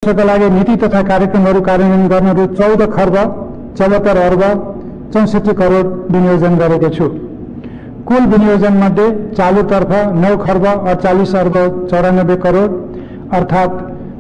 वर्षका लागि नीति तथा कार्यक्रमहरू कार्यान्वयन गर्न रु 14 खर्ब 74 अर्ब 64 करोड विनियोजन गरेको छु। कुल विनियोजन मध्ये चालुतर्फ 9 खर्ब 48 अर्ब 94 करोड अर्थात्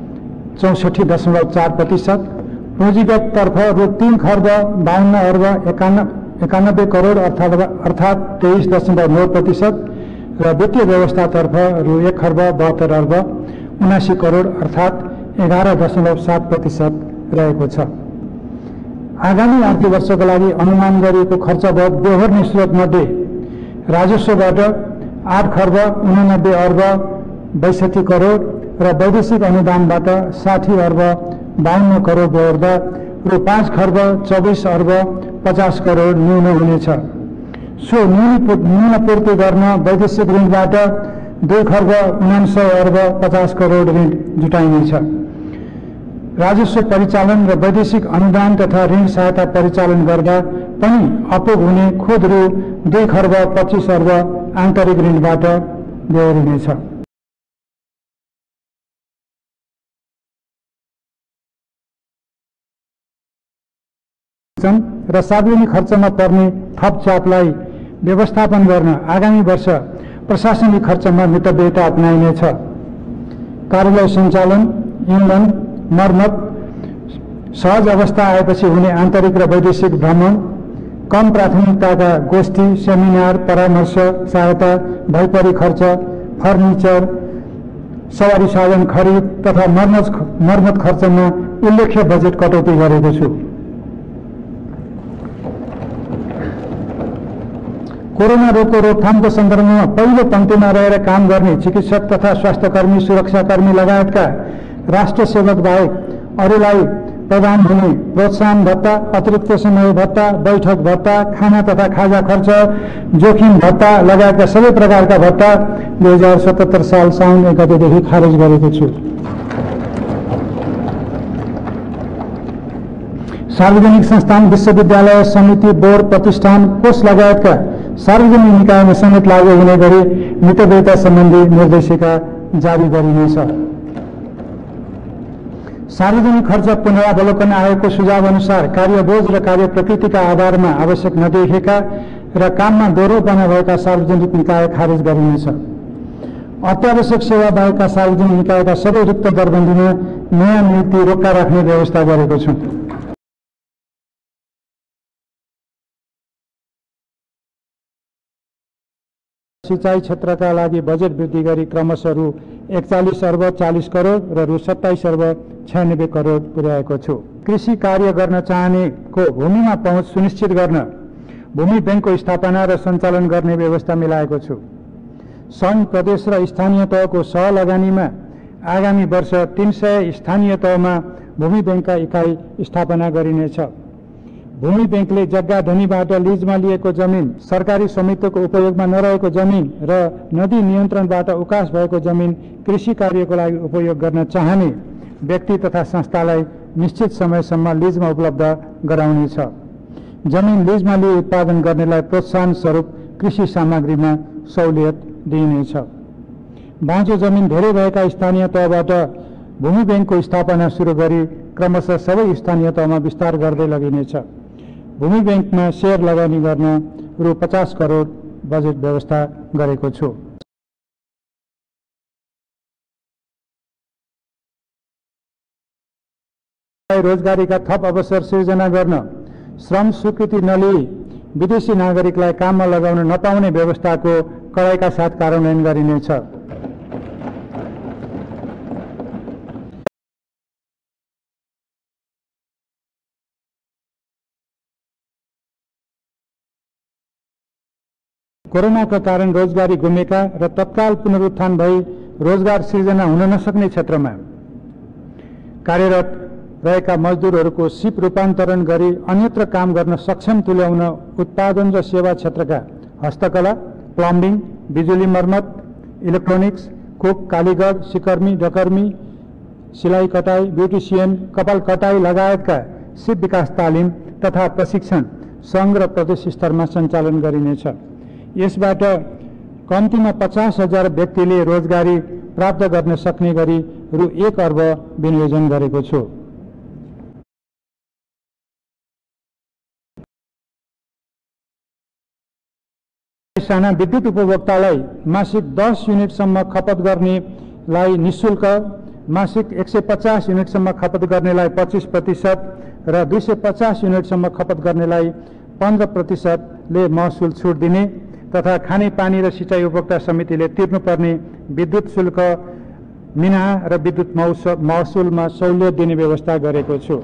64.4%, पुँजीगत तर्फ रु 3 खर्ब 52 अर्ब 91 करोड अर्थात् 23.9% र वित्तीय व्यवस्थातर्फ रु 1 खर्ब 72 अर्ब 79 करोड अर्थात् 11.7% रहेको छ। आगामी आर्थिक वर्षका लागि अनुमान गरिएको खर्च व्यवहार स्रोत मध्ये राजस्वबाट 8 खर्ब 89 अर्ब 62 करोड र वैदेशिक अनुदानबाट 60 अर्ब 52 करोड बेहोर्दा रु 5 खर्ब 24 अर्ब 50 करोड न्यून हुनेछ। सो न्यून पूर्ति गर्न वैदेशिक ऋणबाट 2 खर्ब 99 अर्ब 50 करोड ऋण जुटाइनेछ। राजस्व परिचालन र वैदेशिक अनुदान तथा ऋण सहायता परिचालन गर्दा पनि अपुग हुने खुद रु 2 खर्ब 25 अर्ब आन्तरिक ऋणबाट बेहोरिनेछ। र सार्वजनिक खर्चमा पर्ने थप चापलाई व्यवस्थापन गर्न आगामी वर्ष प्रशासनिक खर्चमा मितव्ययता अपनाइनेछ। कार्यालय सञ्चालन, इन्धन, मर्मत, सहज अवस्था आएपछि हुने आन्तरिक र वैदेशिक भ्रमण, कम प्राथमिकताका गोष्ठी, सेमिनार, परामर्श, सहायता, भइपरी खर्च, फर्निचर, सवारी साधन खरिद तथा मर्मत खर्चमा उल्लेख्य बजेट कटौती गरेको छु। कोरोना रोगको रोकथामको सन्दर्भमा पहिलो पंक्तिमा रहेर काम गर्ने चिकित्सक तथा स्वास्थ्यकर्मी, सुरक्षाकर्मी लगायतका राष्ट्र सेवक बाहेक अरूलाई प्रदान हुने प्रोत्साहन भत्ता, अतिरिक्त समय भत्ता, बैठक भत्ता, खाना तथा खाजा खर्च, जोखिम भत्ता लगायतका सबै प्रकारका भत्ता 2077 साल साउन 1 गतेदेखि खारेज गरेको छु। सार्वजनिक संस्थान, विश्वविद्यालय, समिति, बोर्ड, प्रतिष्ठान, कोष लगायतका सार्वजनिक निकायमा समेत लागू हुने गरी मितव्ययता सम्बन्धी निर्देशिका जारी गरिनेछ। सार्वजनिक खर्च पुनरावलोकन आयोगको सुझाव अनुसार कार्यबोझ र कार्य प्रकृतिका आधारमा आवश्यक नदेखिएका र काममा दोहोरोपना भएका सार्वजनिक निकाय खारेज गरिनेछ। अत्यावश्यक सेवा बाहेकका सार्वजनिक निकायका सबै रिक्त दरबन्दीमा नयाँ नियुक्ति रोक्का राख्ने व्यवस्था गरेको छु। सिंचाई क्षेत्रका लागि बजेट वृद्धि गरी क्रमशः रु 41 अर्ब 40 करोड र रु 27 अर्ब 96 करोड पुर्याएको छु। कृषि कार्य गर्न चाहनेको भूमिमा पहुँच सुनिश्चित गर्न भूमि बैंकको स्थापना र सञ्चालन गर्ने व्यवस्था मिलाएको छु। सङ्घ, प्रदेश र स्थानीय तहको सहलगानीमा आगामी वर्ष 300 स्थानीय तहमा भूमि बैंकका इकाइ स्थापना गरिनेछ। भूमि बैंकले जग्गा धनीबाट लिजमा लिएको जमिन, सरकारी स्वामित्वको उपयोगमा नरहेको जमिन र नदी नियन्त्रणबाट उकास भएको जमिन कृषि कार्यको लागि उपयोग गर्न चाहने व्यक्ति तथा संस्थालाई निश्चित समयसम्म लिजमा उपलब्ध गराउनेछ। जमिन लिजमा लिए उत्पादन गर्नेलाई प्रोत्साहन स्वरूप कृषि सामग्रीमा सहुलियत दिइनेछ। बाँझो जमिन धेरै भएका स्थानीय तहबाट भूमि बैंकको स्थापना सुरु गरी क्रमशः सबै स्थानीय तहमा विस्तार गर्दै लगिनेछ। भूमि बैंकमा शेयर लगानी गर्न रु 50 करोड बजेट व्यवस्था गरेको छु। रोजगारीका थप अवसर सृजना गर्न श्रम स्वीकृति नलिई विदेशी नागरिकलाई काममा लगाउन नपाउने व्यवस्थाको कडाइका साथ कार्यान्वयन गरिनेछ। कोरोनाका कारण रोजगारी गुमेका र तत्काल पुनरुत्थान भई रोजगार सृजना हुन नसक्ने क्षेत्रमा कार्यरत रहेका मजदुरहरूको सिप रूपान्तरण गरी अन्यत्र काम गर्न सक्षम तुल्याउन उत्पादन र सेवा क्षेत्रका हस्तकला, प्लम्बिङ, बिजुली मर्मत, इलेक्ट्रोनिक्स, कोक, कालीगढ, सिकर्मी, डकर्मी, सिलाई कटाई, ब्युटिसियन, कपाल कटाई लगायतका सिप विकास तालिम तथा प्रशिक्षण सङ्घ र प्रदेश स्तरमा सञ्चालन गरिनेछ। यसबाट कम्तीमा 50,000 व्यक्तिले रोजगारी प्राप्त गर्न सक्ने गरी रु 1 अर्ब विनियोजन गरेको छु। साना विद्युत उपभोक्तालाई मासिक 10 युनिटसम्म खपत गर्नेलाई निःशुल्क, मासिक 150 युनिटसम्म खपत गर्नेलाई 25% र 250 युनिटसम्म खपत गर्नेलाई 15% ले महसुल छुट दिने तथा खानेपानी र सिँचाइ उपभोक्ता समितिले तिर्नुपर्ने विद्युत शुल्क मिना र विद्युत महसुलमा सहुलियत दिने व्यवस्था गरेको छु।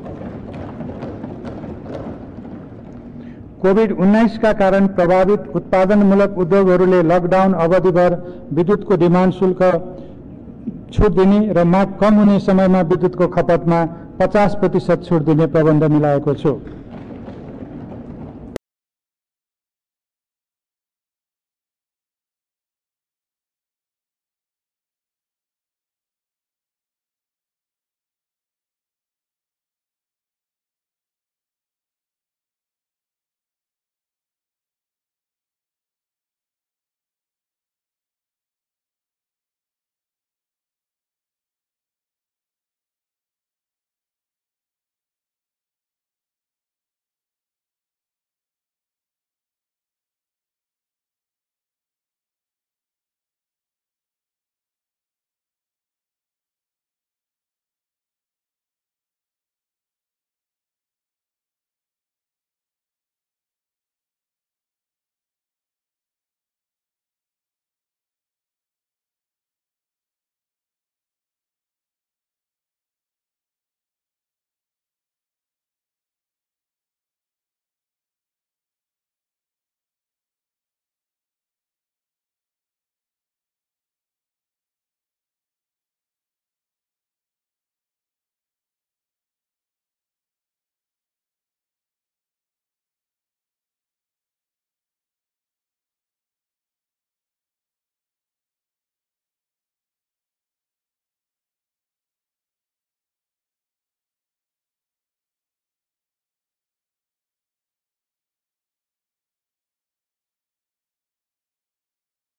कोभिड-19 का कारण प्रभावित उत्पादनमूलक उद्योगहरूले लकडाउन अवधिभर विद्युतको डिमान्ड शुल्क छुट दिने र माग कम हुने समयमा विद्युतको खपतमा 50% छुट दिने प्रबन्ध मिलाएको छु।